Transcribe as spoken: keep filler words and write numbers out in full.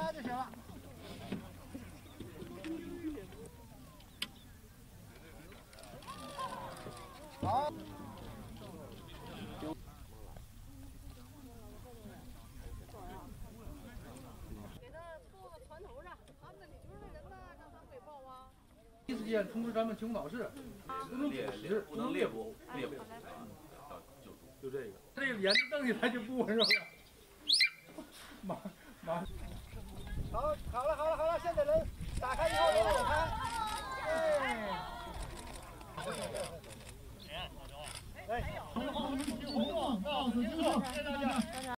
下就行了。好。 给他抱到船头上，他们那里就是那人呢，让他们给抱啊。 第一时间通知咱们警导室，不能捕食，不能猎捕，猎捕啊，就这个，这个眼睛瞪起来就不温柔了。马马。好，好了，好了，好了，现在人打开以后人走开。哎。哎，红红红，告诉警察，谢谢大家。